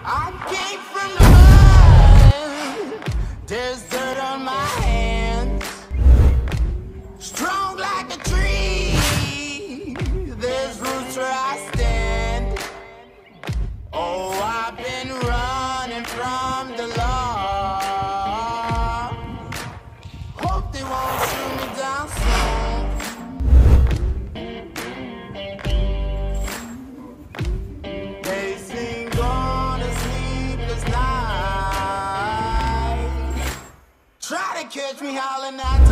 I came from the mud. There's dirt on my hands. Strong like a tree. There's roots where I stand. Oh, I've been running from the law. Hope they won't shoot me down soon. Days been gone a sleepless night. Try to catch me howling at